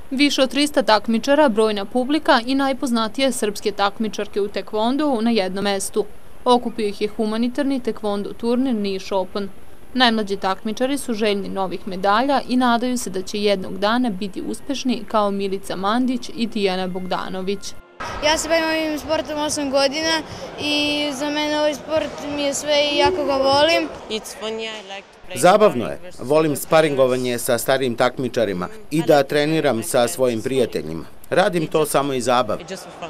Više od 300 takmičara, brojna publika i najpoznatije srpske takmičarke u tekvondou na jednom mestu. Okupio ih je humanitarni tekvondo turnir Niš Open. Najmlađi takmičari su željni novih medalja i nadaju se da će jednog dana biti uspešni kao Milica Mandić i Tijana Bogdanović. Ja se bavim ovim sportom 8 godina i za mene ovaj sport mi je sve i jako ga volim. Zabavno je. Volim sparingovanje sa starijim takmičarima i da treniram sa svojim prijateljima. Radim to samo iz zabave.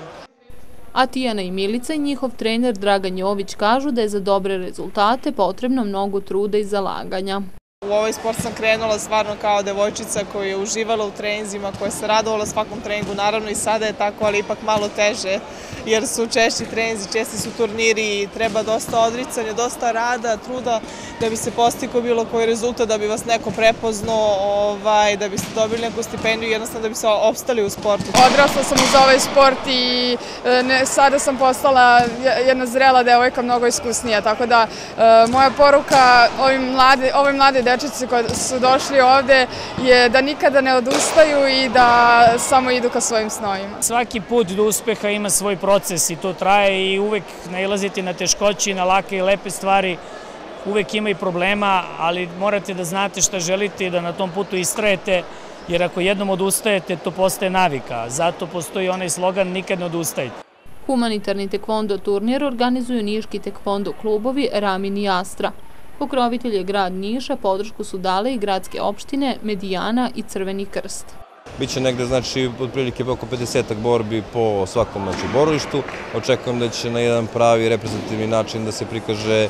A Tijana i Milica i njihov trener Dragan Jović kažu da je za dobre rezultate potrebno mnogo truda i zalaganja. U ovaj sport sam krenula stvarno kao devojčica koja je uživala u treninzima, koja se radovala svakom treningu. Naravno i sada je tako, ali ipak malo teže jer su češći treninzi, česti su turniri i treba dosta odricanja, dosta rada, truda da bi se postigao bilo koji rezultat, da bi vas neko prepoznao, da biste dobili neku stipendiju i jednostavno da bi se opstali u sportu. Odrasla sam uz ovaj sport i sada sam postala jedna zrela devojka, mnogo iskusnija, tako da moja poruka ovoj mlade dečici koji su došli ovde je da nikada ne odustaju i da samo idu ka svojim snovima. Svaki put do uspeha ima svoj proces i to traje i uvek nailaziti na teškoće, na lake i lepe stvari. Uvek ima i problema, ali morate da znate šta želite i da na tom putu istrajete, jer ako jednom odustajete, to postaje navika. Zato postoji onaj slogan nikad ne odustajte. Humanitarni tekvondo turnir organizuju niški tekvondo klubovi Ramin i Astra. Pokrovitelj je grad Niša, podršku su dale i gradske opštine Medijana i Crveni krst. Biće negde, znači, otprilike oko 50 borbi po svakom borilištu. Očekujem da će na jedan pravi reprezentativni način da se prikaže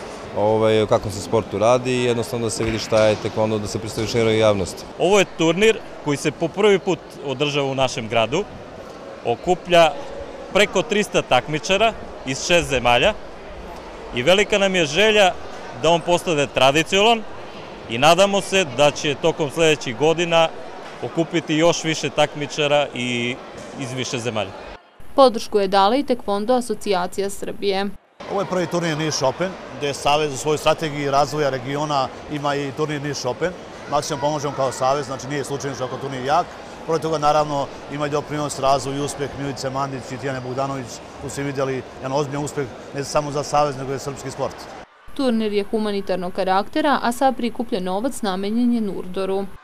o kakvom se sportu radi i jednostavno da se vidi šta je tekvondo, da se predstavi široj javnosti. Ovo je turnir koji se po prvi put održava u našem gradu. Okuplja preko 300 takmičara iz 6 zemalja i velika nam je želja da on postane tradicionalan i nadamo se da će tokom sledećih godina okupiti još više takmičara i iz više zemalja. Podršku je dala i Tekvondo asocijacija Srbije. Ovo je prvi turnir Niš Open, gde je Savez u svojoj strategiji razvoja regiona ima i turnir Niš Open. Maksimum pomožemo kao Savez, znači nije slučajno što je turnir jak. Pored toga, naravno, ima i doprinos razvoju i uspeh Milice Mandić i Tijane Bogdanović. Tu ste vidjeli jedan ozbiljan uspeh ne samo za Savez, nego i srpski sport. Turnir je humanitarnog karaktera, a sad prikupljen novac namenjen je Nurdoru.